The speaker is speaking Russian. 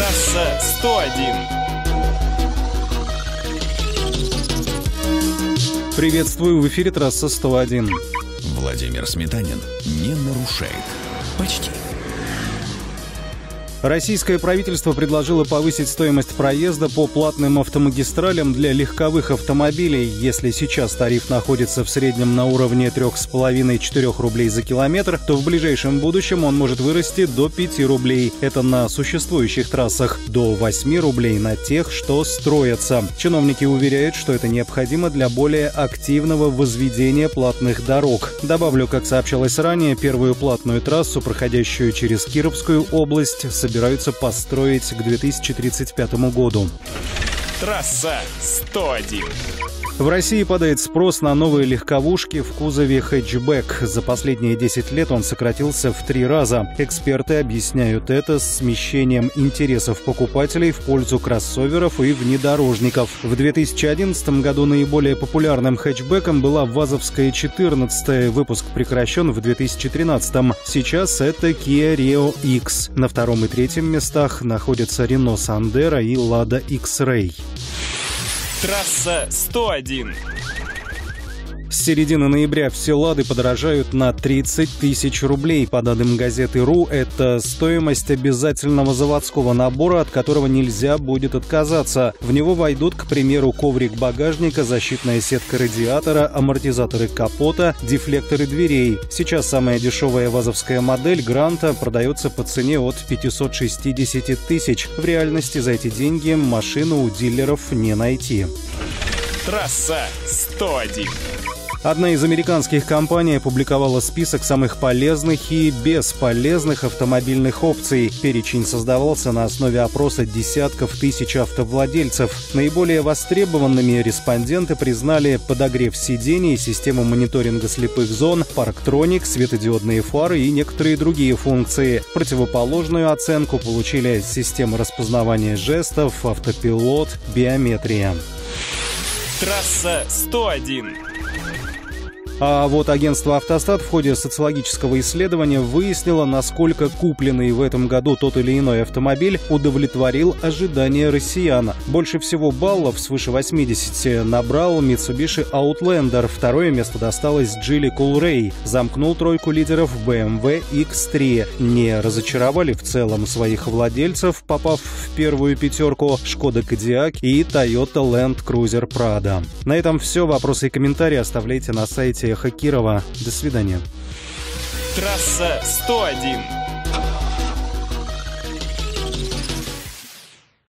Трасса 101. Приветствую, в эфире трасса 101. Владимир Сметанин не нарушает. Почти. Российское правительство предложило повысить стоимость проезда по платным автомагистралям для легковых автомобилей. Если сейчас тариф находится в среднем на уровне 3,5-4 рублей за километр, то в ближайшем будущем он может вырасти до 5 рублей. Это на существующих трассах. До 8 рублей на тех, что строятся. Чиновники уверяют, что это необходимо для более активного возведения платных дорог. Добавлю, как сообщалось ранее, первую платную трассу, проходящую через Кировскую область, собираются построить к 2035 году. Трасса 101. В России падает спрос на новые легковушки в кузове хэтчбэк. За последние 10 лет он сократился в 3 раза. Эксперты объясняют это смещением интересов покупателей в пользу кроссоверов и внедорожников. В 2011 году наиболее популярным хэтчбэком была ВАЗовская 14. Выпуск прекращен в 2013. Сейчас это Kia Rio X. На втором и третьем местах находятся Renault Sandero и Lada X-Ray. Трасса 101. С середины ноября все «Лады» подорожают на 30 тысяч рублей. По данным газеты «РУ», это стоимость обязательного заводского набора, от которого нельзя будет отказаться. В него войдут, к примеру, коврик багажника, защитная сетка радиатора, амортизаторы капота, дефлекторы дверей. Сейчас самая дешевая вазовская модель «Гранта» продается по цене от 560 тысяч. В реальности за эти деньги машину у дилеров не найти. Трасса 101. Одна из американских компаний опубликовала список самых полезных и бесполезных автомобильных опций. Перечень создавался на основе опроса десятков тысяч автовладельцев. Наиболее востребованными респонденты признали подогрев сидений, систему мониторинга слепых зон, парктроник, светодиодные фары и некоторые другие функции. Противоположную оценку получили система распознавания жестов, автопилот, биометрия. Трасса 101. А вот агентство «Автостат» в ходе социологического исследования выяснило, насколько купленный в этом году тот или иной автомобиль удовлетворил ожидания россиян. Больше всего баллов, свыше 80, набрал Mitsubishi Outlander. Второе место досталось Geely Coolray. Замкнул тройку лидеров BMW X3. Не разочаровали в целом своих владельцев, попав в первую пятерку, Skoda Kodiaq и Toyota Land Cruiser Prado. На этом все. Вопросы и комментарии оставляйте на сайте Эхо Кирова. До свидания. Трасса 101.